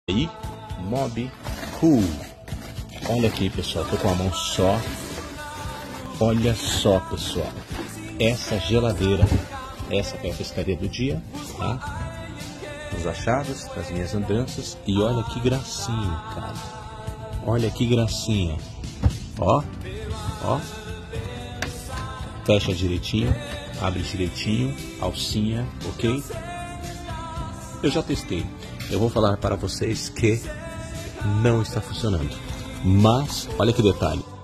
Aí, Mob Cool. Olha aqui, pessoal, tô com a mão só. Olha só, pessoal, essa geladeira, essa foi a pescaria do dia, tá? Os achados das minhas andanças. E olha que gracinha, cara. Olha que gracinha. Ó, ó. Fecha direitinho, abre direitinho, alcinha, ok? Eu já testei. Eu vou falar para vocês que não está funcionando. Mas, olha que detalhe.